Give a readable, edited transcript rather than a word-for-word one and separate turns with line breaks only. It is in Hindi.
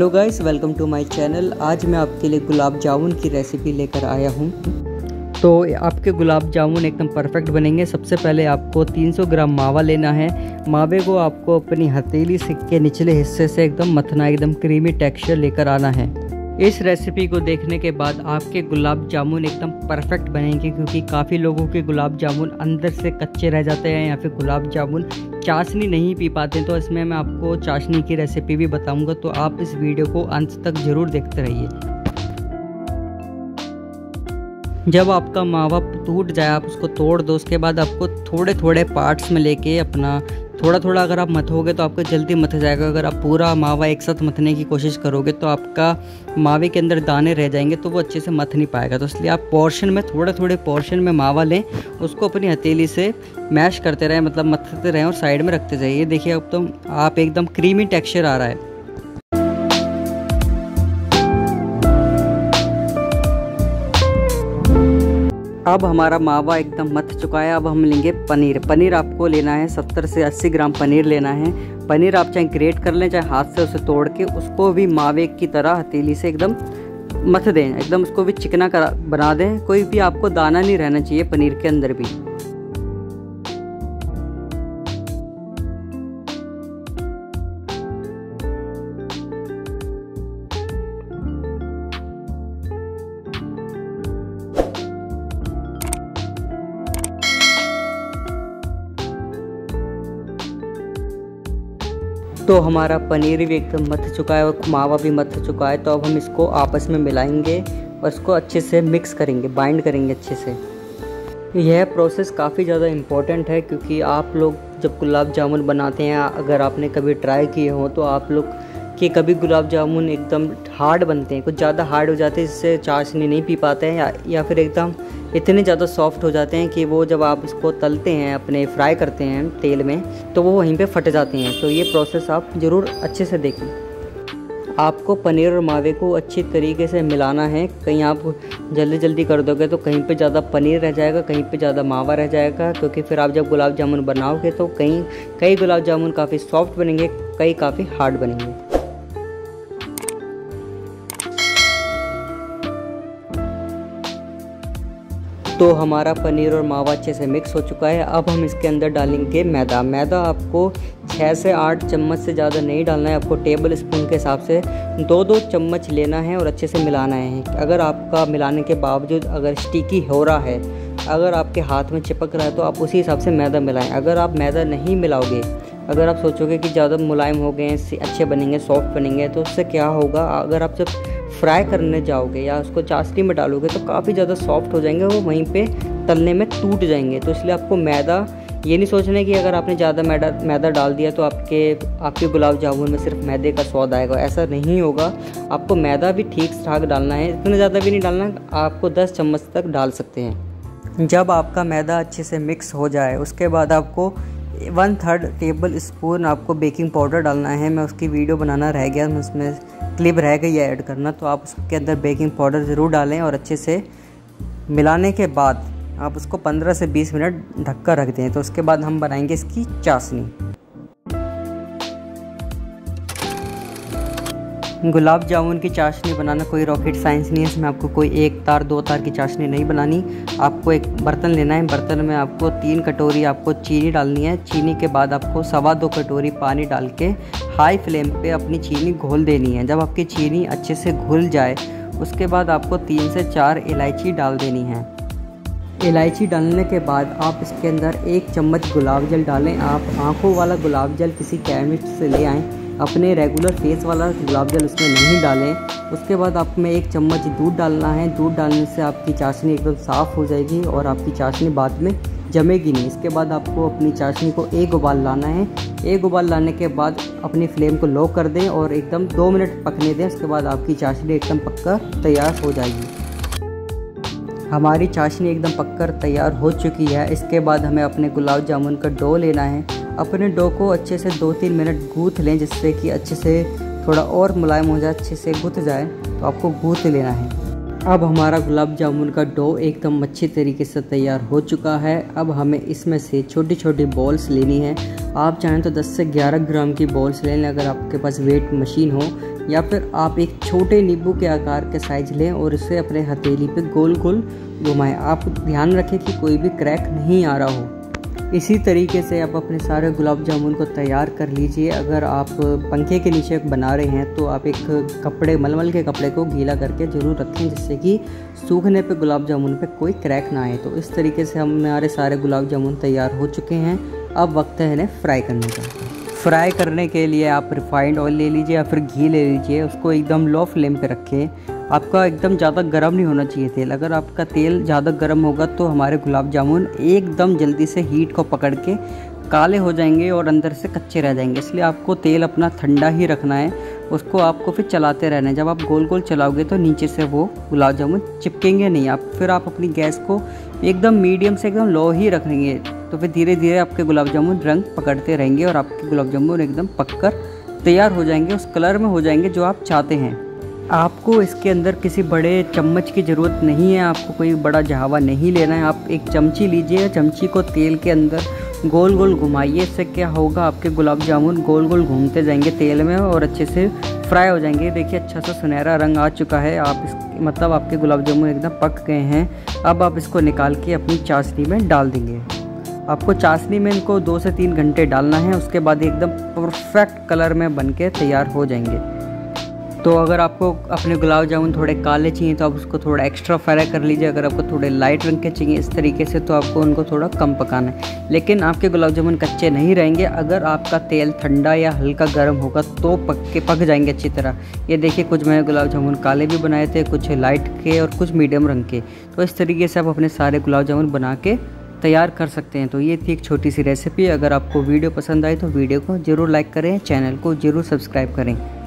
Hello guys, welcome to my channel. आज मैं आपके लिए गुलाब जामुन की रेसिपी लेकर आया हूँ। तो आपके गुलाब जामुन एकदम परफेक्ट बनेंगे। सबसे पहले आपको 300 ग्राम मावा लेना है। मावे को आपको अपनी हथेली के निचले हिस्से से एकदम मथना, एकदम क्रीमी टेक्सचर लेकर आना है। इस रेसिपी को देखने के बाद आपके गुलाब जामुन एकदम परफेक्ट बनेंगे, क्योंकि काफ़ी लोगों के गुलाब जामुन अंदर से कच्चे रह जाते हैं या फिर गुलाब जामुन चाशनी नहीं पी पाते। तो इसमें मैं आपको चाशनी की रेसिपी भी बताऊंगा, तो आप इस वीडियो को अंत तक ज़रूर देखते रहिए। जब आपका मावा टूट जाए आप उसको तोड़ दो। उसके बाद आपको थोड़े थोड़े पार्ट्स में लेके अपना थोड़ा थोड़ा अगर आप मथोगे तो आपको जल्दी मथ जाएगा। अगर आप पूरा मावा एक साथ मथने की कोशिश करोगे तो आपका मावे के अंदर दाने रह जाएंगे, तो वो अच्छे से मथ नहीं पाएगा। तो इसलिए आप पोर्शन में थोड़े थोड़े पोर्शन में मावा लें, उसको अपनी हथेली से मैश करते रहें, मतलब मथते रहें और साइड में रखते जाइए। देखिए अब तो आप एकदम क्रीमी टेक्सचर आ रहा है। अब हमारा मावा एकदम मथ चुका है। अब हम लेंगे पनीर आपको लेना है 70 से 80 ग्राम पनीर लेना है। पनीर आप चाहे ग्रेट कर लें, चाहे हाथ से उसे तोड़ के उसको भी मावे की तरह हथेली से एकदम मथ दें, एकदम उसको भी चिकना बना दें। कोई भी आपको दाना नहीं रहना चाहिए पनीर के अंदर भी। तो हमारा पनीर भी एकदम मथ चुका है और मावा भी मथ चुका है। तो अब हम इसको आपस में मिलाएंगे और इसको अच्छे से मिक्स करेंगे, बाइंड करेंगे अच्छे से। यह प्रोसेस काफ़ी ज़्यादा इम्पोर्टेंट है, क्योंकि आप लोग जब गुलाब जामुन बनाते हैं, अगर आपने कभी ट्राई किए हो तो आप लोग के कभी गुलाब जामुन एकदम हार्ड बनते हैं, कुछ ज़्यादा हार्ड हो जाते हैं, जिससे चाशनी नहीं पी पाते हैं, या फिर एकदम इतने ज़्यादा सॉफ्ट हो जाते हैं कि वो जब आप इसको तलते हैं, अपने फ्राई करते हैं तेल में, तो वो वहीं पे फट जाती हैं। तो ये प्रोसेस आप ज़रूर अच्छे से देखें। आपको पनीर और मावे को अच्छी तरीके से मिलाना है। कहीं आप जल्दी कर दोगे तो कहीं पे ज़्यादा पनीर रह जाएगा, कहीं पे ज़्यादा मावा रह जाएगा, क्योंकि फिर आप जब गुलाब जामुन बनाओगे तो कई गुलाब जामुन काफ़ी सॉफ्ट बनेंगे, कई काफ़ी हार्ड बनेंगे। तो हमारा पनीर और मावा अच्छे से मिक्स हो चुका है। अब हम इसके अंदर डालेंगे मैदा आपको 6 से 8 चम्मच से ज़्यादा नहीं डालना है। आपको टेबल स्पून के हिसाब से 2-2 चम्मच लेना है और अच्छे से मिलाना है। अगर आपका मिलाने के बावजूद अगर स्टिकी हो रहा है, अगर आपके हाथ में चिपक रहा है, तो आप उसी हिसाब से मैदा मिलाएं। अगर आप मैदा नहीं मिलाओगे, अगर आप सोचोगे कि ज़्यादा मुलायम हो गए हैं, अच्छे बनेंगे, सॉफ्ट बनेंगे, तो उससे क्या होगा, अगर आप जब फ्राई करने जाओगे या उसको चाशनी में डालोगे तो काफ़ी ज़्यादा सॉफ्ट हो जाएंगे, वो वहीं पे तलने में टूट जाएंगे। तो इसलिए आपको मैदा ये नहीं सोचना है कि अगर आपने ज़्यादा मैदा डाल दिया तो आपके गुलाब जामुन में सिर्फ मैदे का स्वाद आएगा। ऐसा नहीं होगा। आपको मैदा भी ठीक ठाक डालना है, इतना ज़्यादा भी नहीं डालना, आपको 10 चम्मच तक डाल सकते हैं। जब आपका मैदा अच्छे से मिक्स हो जाए उसके बाद आपको 1/3 टेबल स्पून आपको बेकिंग पाउडर डालना है। मैं उसकी वीडियो बनाना रह गया, मैं उसमें क्लिप रह गई है ऐड करना, तो आप उसके अंदर बेकिंग पाउडर ज़रूर डालें और अच्छे से मिलाने के बाद आप उसको 15 से 20 मिनट ढककर रख दें। तो उसके बाद हम बनाएंगे इसकी चाशनी। गुलाब जामुन की चाशनी बनाना कोई रॉकेट साइंस नहीं है। इसमें आपको कोई 1 तार 2 तार की चाशनी नहीं बनानी। आपको एक बर्तन लेना है, बर्तन में आपको 3 कटोरी आपको चीनी डालनी है। चीनी के बाद आपको 2.25 कटोरी पानी डाल के हाई फ्लेम पे अपनी चीनी घोल देनी है। जब आपकी चीनी अच्छे से घुल जाए उसके बाद आपको 3 से 4 इलायची डाल देनी है। इलायची डालने के बाद आप इसके अंदर 1 चम्मच गुलाब जल डालें। आप आँखों वाला गुलाब जल किसी केमिस्ट से ले आएँ, अपने रेगुलर फेस वाला गुलाब जल उसमें नहीं डालें। उसके बाद आप में 1 चम्मच दूध डालना है। दूध डालने से आपकी चाशनी एकदम साफ़ हो जाएगी और आपकी चाशनी बाद में जमेगी नहीं। इसके बाद आपको अपनी चाशनी को 1 उबाल लाना है। 1 उबाल लाने के बाद अपनी फ्लेम को लो कर दें और एकदम 2 मिनट पकने दें। उसके बाद आपकी चाशनी एकदम पककर तैयार हो जाएगी। हमारी चाशनी एकदम पककर तैयार हो चुकी है। इसके बाद हमें अपने गुलाब जामुन का डो लेना है। अपने डो को अच्छे से 2-3 मिनट गूँथ लें, जिससे कि अच्छे से थोड़ा और मुलायम हो जाए, अच्छे से गूँथ जाए। तो आपको गूँथ लेना है। अब हमारा गुलाब जामुन का डो एकदम अच्छी तरीके से तैयार हो चुका है। अब हमें इसमें से छोटी छोटी बॉल्स लेनी है। आप चाहें तो 10 से 11 ग्राम की बॉल्स ले लें, अगर आपके पास वेट मशीन हो, या फिर आप एक छोटे नींबू के आकार के साइज लें और इसे अपने हथेली पे गोल गोल घुमाएं। आप ध्यान रखें कि कोई भी क्रैक नहीं आ रहा हो। इसी तरीके से आप अपने सारे गुलाब जामुन को तैयार कर लीजिए। अगर आप पंखे के नीचे बना रहे हैं तो आप एक कपड़े, मलमल के कपड़े को गीला करके ज़रूर रखें, जिससे कि सूखने पे गुलाब जामुन पे कोई क्रैक ना आए। तो इस तरीके से हमारे सारे गुलाब जामुन तैयार हो चुके हैं। अब वक्त है इन्हें फ्राई करने का। फ्राई करने के लिए आप रिफाइंड ऑयल ले लीजिए या फिर घी ले लीजिए। उसको एकदम लो फ्लेम पे रखें। आपका एकदम ज़्यादा गर्म नहीं होना चाहिए तेल। अगर आपका तेल ज़्यादा गर्म होगा तो हमारे गुलाब जामुन एकदम जल्दी से हीट को पकड़ के काले हो जाएंगे और अंदर से कच्चे रह जाएंगे। इसलिए आपको तेल अपना ठंडा ही रखना है। उसको आपको फिर चलाते रहना है। जब आप गोल गोल चलाओगे तो नीचे से वो गुलाब जामुन चिपकेंगे नहीं। फिर आप अपनी गैस को एकदम मीडियम से एकदम लो ही रखेंगे, तो फिर धीरे धीरे आपके गुलाब जामुन रंग पकड़ते रहेंगे और आपके गुलाब जामुन एकदम पककर तैयार हो जाएंगे, उस कलर में हो जाएंगे जो आप चाहते हैं। आपको इसके अंदर किसी बड़े चम्मच की ज़रूरत नहीं है। आपको कोई बड़ा जहावा नहीं लेना है। आप एक चमची लीजिए, चमची को तेल के अंदर गोल गोल घुमाइए। इससे क्या होगा, आपके गुलाब जामुन गोल गोल घूमते जाएंगे तेल में और अच्छे से फ्राई हो जाएंगे। देखिए अच्छा सा सुनहरा रंग आ चुका है। मतलब आपके गुलाब जामुन एकदम पक गए हैं। अब आप इसको निकाल के अपनी चाशनी में डाल देंगे। आपको चाशनी में इनको 2 से 3 घंटे डालना है। उसके बाद एकदम परफेक्ट कलर में बनके तैयार हो जाएंगे। तो अगर आपको अपने गुलाब जामुन थोड़े काले चाहिए तो आप उसको थोड़ा एक्स्ट्रा फ्राई कर लीजिए। अगर आपको थोड़े लाइट रंग के चाहिए इस तरीके से तो आपको उनको थोड़ा कम पकाना है। लेकिन आपके गुलाब जामुन कच्चे नहीं रहेंगे। अगर आपका तेल ठंडा या हल्का गर्म होगा तो पक जाएंगे अच्छी तरह। ये देखिए कुछ मैंने गुलाब जामुन काले भी बनाए थे, कुछ लाइट के और कुछ मीडियम रंग के। तो इस तरीके से आप अपने सारे गुलाब जामुन बना के तैयार कर सकते हैं। तो ये थी एक छोटी सी रेसिपी। अगर आपको वीडियो पसंद आई तो वीडियो को ज़रूर लाइक करें, चैनल को ज़रूर सब्सक्राइब करें।